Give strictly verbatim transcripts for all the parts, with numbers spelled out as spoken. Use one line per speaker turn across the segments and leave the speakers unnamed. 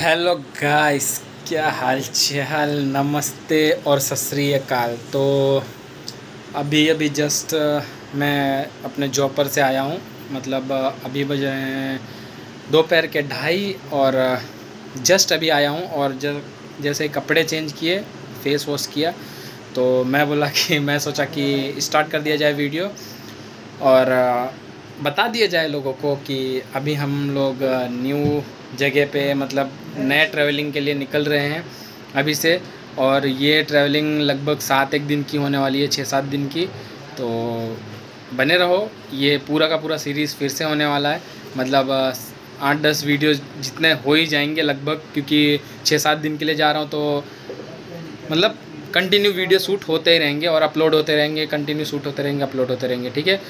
Hello guys, क्या हाल चाल, नमस्ते और सत श्री अकाल। तो अभी अभी जस्ट मैं अपने जॉब पर से आया हूँ। मतलब अभी बजे हैं दोपहर के ढाई और जस्ट अभी आया हूँ। और जब जैसे कपड़े चेंज किए, फेस वॉश किया, तो मैं बोला कि मैं सोचा कि स्टार्ट कर दिया जाए वीडियो और बता दिया जाए लोगों को कि अभी हम लोग न्यू जगह पे, मतलब नए ट्रैवलिंग के लिए निकल रहे हैं अभी से। और ये ट्रैवलिंग लगभग सात एक दिन की होने वाली है, छः सात दिन की। तो बने रहो, ये पूरा का पूरा सीरीज़ फिर से होने वाला है। मतलब आठ दस वीडियो जितने हो ही जाएंगे लगभग, क्योंकि छः सात दिन के लिए जा रहा हूँ। तो मतलब कंटिन्यू वीडियो शूट होते ही रहेंगे और अपलोड होते रहेंगे, कंटिन्यू शूट होते रहेंगे, अपलोड होते रहेंगे, ठीक है।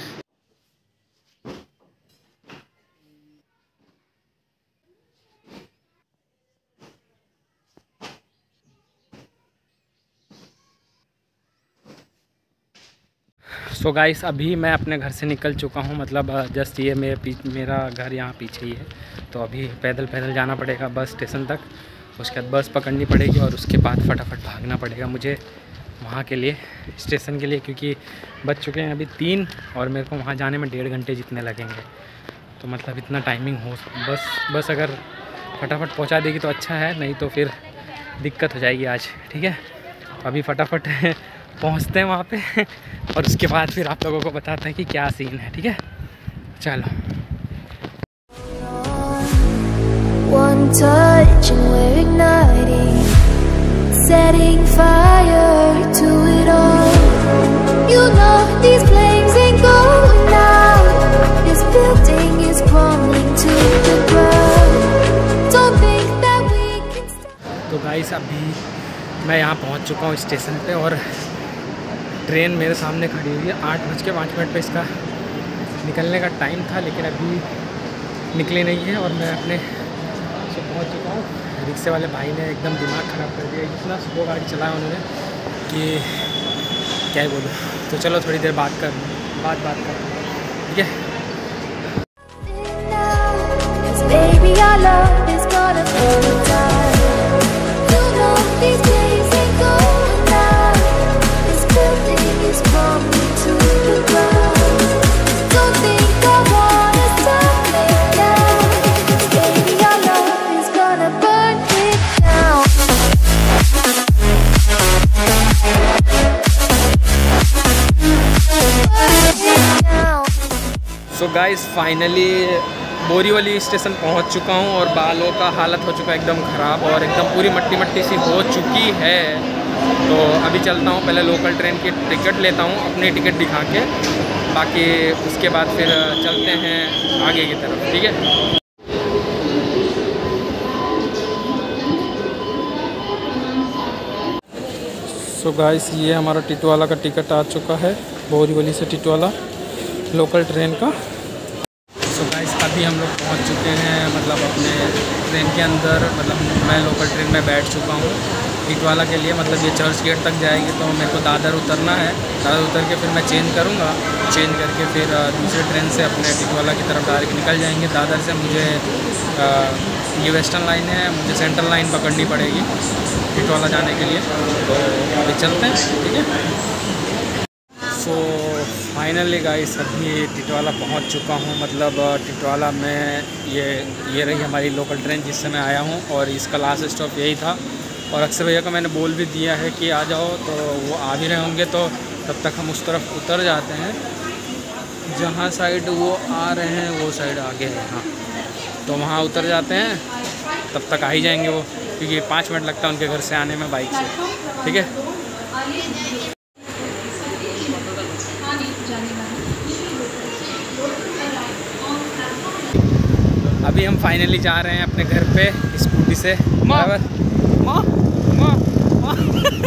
सो so गाइस, अभी मैं अपने घर से निकल चुका हूँ। मतलब जस्ट ये मेरे पी मेरा घर यहाँ पीछे ही है। तो अभी पैदल पैदल जाना पड़ेगा बस स्टेशन तक, उसके बाद बस पकड़नी पड़ेगी और उसके बाद फटाफट भागना पड़ेगा मुझे वहाँ के लिए, स्टेशन के लिए, क्योंकि बज चुके हैं अभी तीन और मेरे को वहाँ जाने में डेढ़ घंटे जितने लगेंगे। तो मतलब इतना टाइमिंग हो, बस बस अगर फटाफट पहुँचा देगी तो अच्छा है, नहीं तो फिर दिक्कत हो जाएगी आज, ठीक है। अभी फटाफट पहुंचते हैं वहाँ पे और उसके बाद फिर आप लोगों को बताते हैं कि क्या सीन है, ठीक है। चलो। One touch and we're igniting, setting fire to it all. You know these flames ain't going out. This building is crumbling to the ground. Don't think that we can stop. तो guys, अभी मैं यहाँ पहुँच चुका हूँ station पे और train मेरे सामने खड़ी हुई है। आठ बज के पाँच मिनट पर इसका निकलने का टाइम था, लेकिन अभी निकले नहीं है और मैं अपने से पहुंच चुका हूँ। रिक्शे वाले भाई ने एकदम दिमाग ख़राब कर दिया, इतना स्लो गाड़ी चलाया उन्होंने कि क्या ही बोलूँ। तो चलो थोड़ी देर बात कर बात बात कर ठीक है। So guys, finally Borivali station पहुंच चुका हूं और बालों का हालत हो चुका है एकदम ख़राब और एकदम पूरी मट्टी मट्टी सी हो चुकी है। तो अभी चलता हूं, पहले लोकल ट्रेन की टिकट लेता हूं अपनी टिकट दिखा के, बाकी उसके बाद फिर चलते हैं आगे की तरफ, ठीक है। सो गाइस, ये हमारा टिटवाला का टिकट आ चुका है, बोरीवली से टिटवाला लोकल ट्रेन का। सो गाइस, अभी हम लोग पहुंच चुके हैं, मतलब अपने ट्रेन के अंदर। मतलब मैं लोकल ट्रेन में बैठ चुका हूं टिटवाला के लिए। मतलब ये चर्च गेट तक जाएगी, तो मेरे को दादर उतरना है। दादर उतर के फिर मैं चेंज करूंगा, चेंज करके फिर दूसरे ट्रेन से अपने टिटवाला की तरफ डायरेक्ट निकल जाएंगे। दादर से मुझे आ, ये वेस्टर्न लाइन है, मुझे सेंट्रल लाइन पकड़नी पड़ेगी टिटवाला जाने के लिए। तो अभी चलते हैं, ठीक है। सो फाइनली गाइस, अभी टिटवाला पहुंच चुका हूं। मतलब टिटवाला में ये ये रही हमारी लोकल ट्रेन जिससे मैं आया हूं और इसका लास्ट स्टॉप यही था। और अक्षर भैया को मैंने बोल भी दिया है कि आ जाओ, तो वो आ भी रहे होंगे। तो तब तक हम उस तरफ उतर जाते हैं, जहां साइड वो आ रहे हैं वो साइड आगे है। हाँ, तो वहाँ उतर जाते हैं, तब तक आ ही जाएंगे वो, क्योंकि पाँच मिनट लगता है उनके घर से आने में बाइक से, ठीक है। अभी हम फाइनली जा रहे हैं अपने घर पे स्कूटी से। बराबर माँ माँ माँ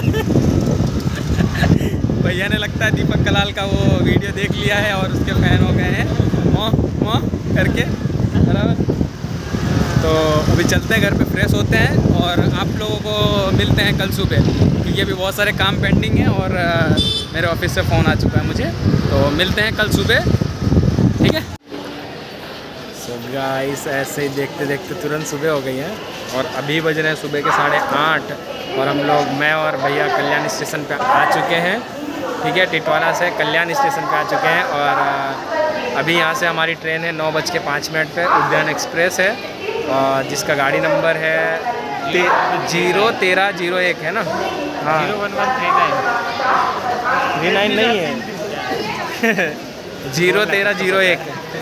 भैया ने लगता है दीपक कलाल का वो वीडियो देख लिया है और उसके फैन हो गए हैं, माँ माँ करके, बराबर। तो अभी चलते हैं घर पे, फ्रेश होते हैं और आप लोगों को मिलते हैं कल सुबह, क्योंकि अभी बहुत सारे काम पेंडिंग हैं और मेरे ऑफिस से फ़ोन आ चुका है मुझे। तो मिलते हैं कल सुबह, ठीक है। सो गाइस ऐसे ही देखते देखते तुरंत सुबह हो गई है और अभी बज रहे हैं सुबह के साढ़े आठ और हम लोग मैं और भैया कल्याण स्टेशन पे आ चुके हैं। ठीक है, टिटवाला से कल्याण स्टेशन पे आ चुके हैं और अभी यहाँ से हमारी ट्रेन है नौ बज के पाँच मिनट पर, उद्यान एक्सप्रेस है और जिसका गाड़ी नंबर है जीरो तेरह जीरो एक है ना। हाँ, zero one one three nine three nine नहीं है जीरो तेरह जीरो एक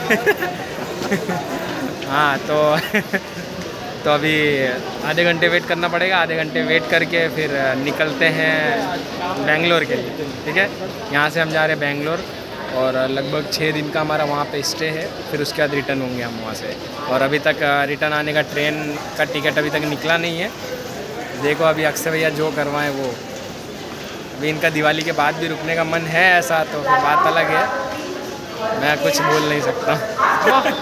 हाँ तो तो अभी आधे घंटे वेट करना पड़ेगा। आधे घंटे वेट करके फिर निकलते हैं बेंगलोर के लिए। ठीक है, यहाँ से हम जा रहे हैं बेंगलोर और लगभग छः दिन का हमारा वहाँ पे स्टे है। फिर उसके बाद रिटर्न होंगे हम वहाँ से। और अभी तक रिटर्न आने का ट्रेन का टिकट अभी तक निकला नहीं है। देखो अभी अक्षय भैया जो करवाएं वो। अभी इनका दिवाली के बाद भी रुकने का मन है ऐसा, तो फिर बात अलग है, मैं कुछ बोल नहीं सकता।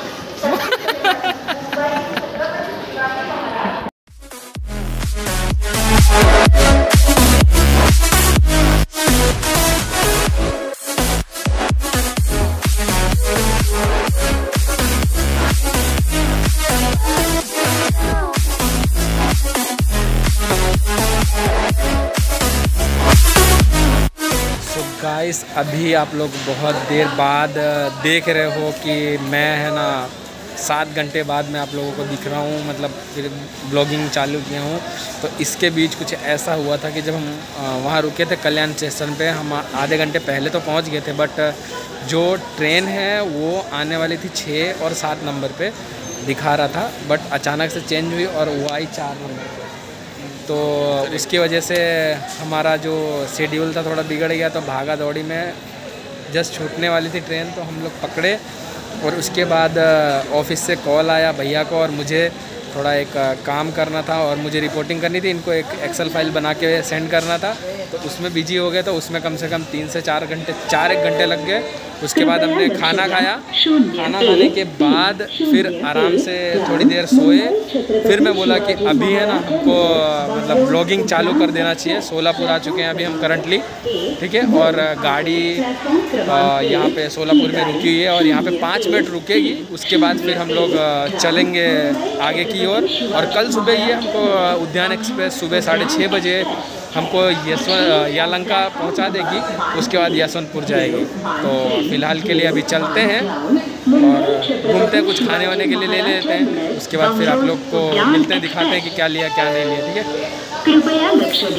गाइस अभी आप लोग बहुत देर बाद देख रहे हो कि मैं है ना सात घंटे बाद मैं आप लोगों को दिख रहा हूँ, मतलब फिर ब्लॉगिंग चालू किया हूँ। तो इसके बीच कुछ ऐसा हुआ था कि जब हम वहाँ रुके थे कल्याण स्टेशन पे, हम आधे घंटे पहले तो पहुँच गए थे, बट जो ट्रेन है वो आने वाली थी छः और सात नंबर पे दिखा रहा था, बट अचानक से चेंज हुई और वो आई चार नंबर पे। तो उसकी वजह से हमारा जो शेड्यूल था थोड़ा बिगड़ गया। तो भागा दौड़ी में जस्ट छूटने वाली थी ट्रेन तो हम लोग पकड़े और उसके बाद ऑफिस से कॉल आया भैया को और मुझे थोड़ा एक काम करना था और मुझे रिपोर्टिंग करनी थी। इनको एक एक्सेल फाइल बना के सेंड करना था, तो उसमें बिजी हो गए। तो उसमें कम से कम तीन से चार घंटे चार एक घंटे लग गए। उसके बाद हमने खाना खाया, खाना खाने के बाद फिर आराम से थोड़ी देर सोए। फिर मैं बोला कि अभी है ना हमको मतलब ब्लॉगिंग चालू कर देना चाहिए। सोलापुर आ चुके हैं अभी हम करंटली। ठीक है, और गाड़ी यहाँ पे सोलापुर में रुकी हुई है और यहाँ पे पाँच मिनट रुकेगी। उसके बाद फिर हम लोग चलेंगे आगे की ओर। और, और कल सुबह ये हमको उद्यान एक्सप्रेस सुबह साढ़े छः बजे हमको यशवंत यालंका पहुंचा देगी। उसके बाद यशवंतपुर जाएगी। तो फ़िलहाल के लिए अभी चलते हैं और घूमते हैं, कुछ खाने वाने के लिए ले लेते हैं। उसके बाद फिर आप लोग को मिलते हैं, दिखाते हैं कि क्या लिया क्या नहीं लिया। ठीक है, कृपया लक्ष्य।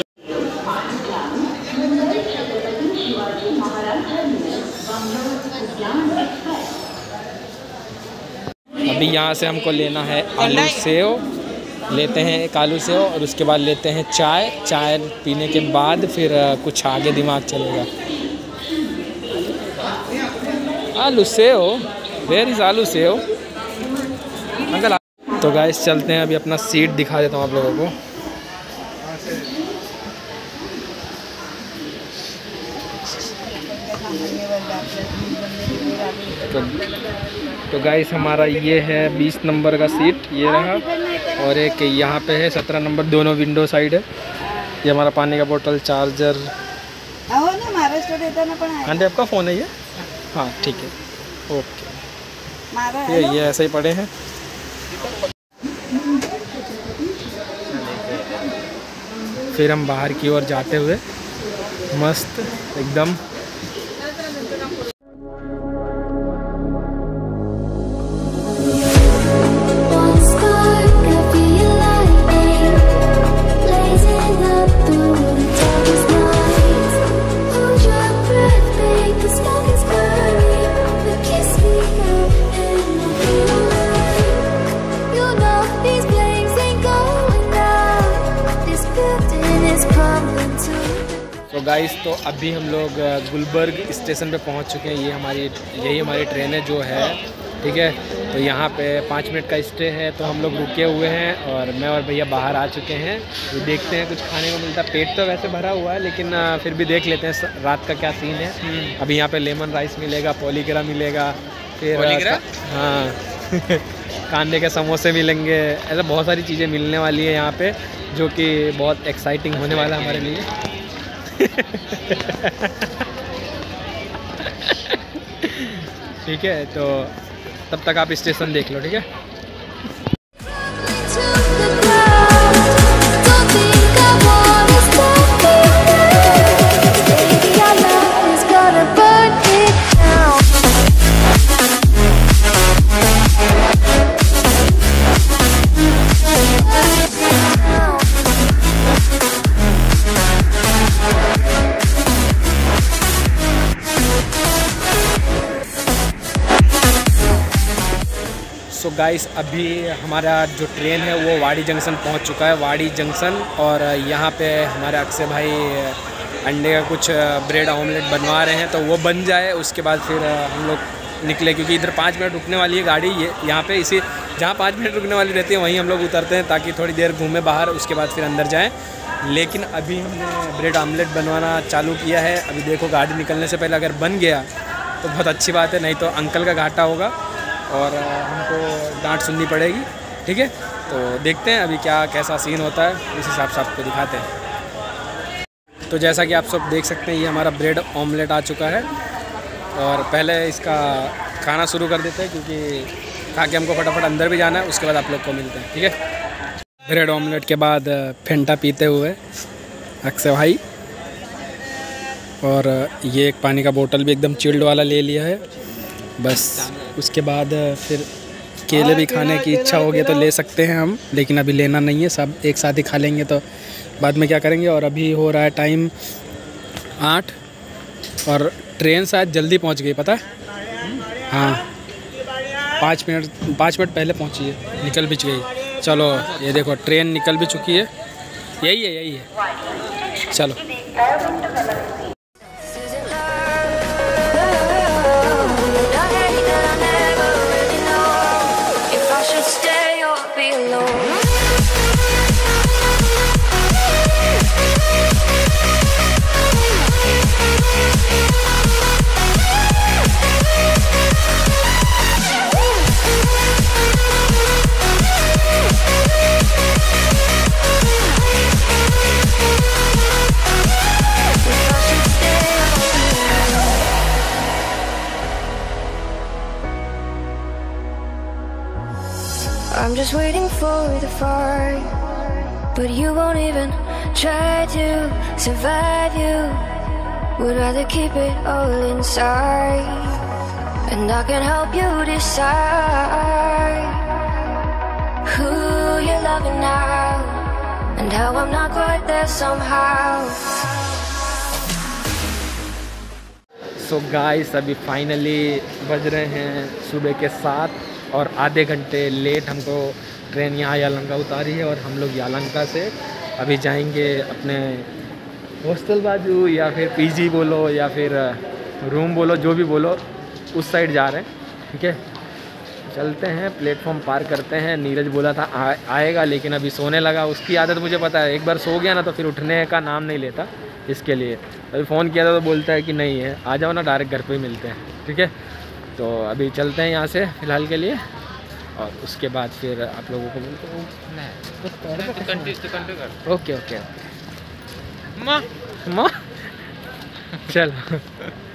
अभी यहाँ से हमको लेना है आलू सेव, लेते हैं एक आलू सेव और उसके बाद लेते हैं चाय। चाय पीने के बाद फिर कुछ आगे दिमाग चलेगा। Aloo sev, where is aloo sev uncle. तो गाइस चलते हैं, अभी अपना सीट दिखा देता हूँ आप लोगों को। तो, तो गाइस हमारा ये है बीस नंबर का सीट, ये रहा। और एक यहाँ पे है सत्रह नंबर, दोनों विंडो साइड है। ये हमारा पानी का बोतल, चार्जर। आंटी आपका फ़ोन है ये? हाँ ठीक है, ओके। ये ये ऐसे ही पड़े हैं। फिर हम बाहर की ओर जाते हुए मस्त एकदम। तो गाइस तो अभी हम लोग गुलबर्ग स्टेशन पे पहुंच चुके हैं। ये हमारी यही हमारी ट्रेन है जो है। ठीक है, तो यहाँ पे पाँच मिनट का स्टे है, तो हम लोग रुके हुए हैं और मैं और भैया बाहर आ चुके हैं। तो देखते हैं कुछ खाने को मिलता है। पेट तो वैसे भरा हुआ है लेकिन फिर भी देख लेते हैं रात का क्या सीन है। अभी यहाँ पे लेमन राइस मिलेगा, पॉलीग्रा मिलेगा, फिर हाँ कांदे के समोसे मिलेंगे। ऐसा बहुत सारी चीज़ें मिलने वाली है यहाँ पे, जो कि बहुत एक्साइटिंग होने वाला है हमारे लिए। ठीक है, तो तब तक आप स्टेशन देख लो, ठीक है। तो गाइस अभी हमारा जो ट्रेन है वो वाड़ी जंक्शन पहुंच चुका है, वाड़ी जंक्शन। और यहाँ पे हमारे अक्षय भाई अंडे का कुछ ब्रेड ऑमलेट बनवा रहे हैं, तो वो बन जाए उसके बाद फिर हम लोग निकले, क्योंकि इधर पाँच मिनट रुकने वाली है गाड़ी। ये यहाँ पे इसी जहाँ पाँच मिनट रुकने वाली रहती है वहीं हम लोग उतरते हैं, ताकि थोड़ी देर घूमें बाहर, उसके बाद फिर अंदर जाएँ। लेकिन अभी हमने ब्रेड ऑमलेट बनवाना चालू किया है। अभी देखो गाड़ी निकलने से पहले अगर बन गया तो बहुत अच्छी बात है, नहीं तो अंकल का घाटा होगा और हमको डांट सुननी पड़ेगी, ठीक है। तो देखते हैं अभी क्या कैसा सीन होता है, उस हिसाब से आपको दिखाते हैं। तो जैसा कि आप सब देख सकते हैं ये हमारा ब्रेड ऑमलेट आ चुका है, और पहले इसका खाना शुरू कर देते हैं, क्योंकि खा के हमको फटाफट अंदर भी जाना है, उसके बाद आप लोग को मिलते हैं, ठीक है। ब्रेड ऑमलेट के बाद फेंटा पीते हुए अक्षय भाई, और ये एक पानी का बोतल भी एकदम चिल्ड वाला ले लिया है बस। उसके बाद फिर केले भी खाने की इच्छा होगी तो ले सकते हैं हम, लेकिन अभी लेना नहीं है, सब एक साथ ही खा लेंगे तो बाद में क्या करेंगे। और अभी हो रहा है टाइम आठ, और ट्रेन शायद जल्दी पहुंच गई, पता है। हाँ, पाँच मिनट पाँच मिनट पहले पहुंची है, निकल भी गई। चलो ये देखो ट्रेन निकल भी चुकी है, यही है यही है, चलो।
I'm just waiting for the fight, but you won't even try to survive. You would rather keep it all inside, and I can help you decide who you're loving now, and how I'm not quite there somehow.
So guys अभी finally बज रहे हैं सुबह के सात, और आधे घंटे लेट हमको ट्रेन यहाँ यालंका उतारी है, और हम लोग यालंका से अभी जाएंगे अपने हॉस्टल बाजू, या फिर पीजी बोलो या फिर रूम बोलो, जो भी बोलो, उस साइड जा रहे हैं, ठीक है। चलते हैं, प्लेटफॉर्म पार करते हैं। नीरज बोला था आ, आएगा, लेकिन अभी सोने लगा। उसकी आदत मुझे पता है, एक बार सो गया ना तो फिर उठने का नाम नहीं लेता। इसके लिए अभी फ़ोन किया था तो बोलता है कि नहीं है, आ जाओ ना, डायरेक्ट घर पे ही मिलते हैं, ठीक है। तो अभी चलते हैं यहाँ से फ़िलहाल के लिए, और उसके बाद फिर आप लोगों को मिलते हैं। ओके ओके माँ माँ चलो।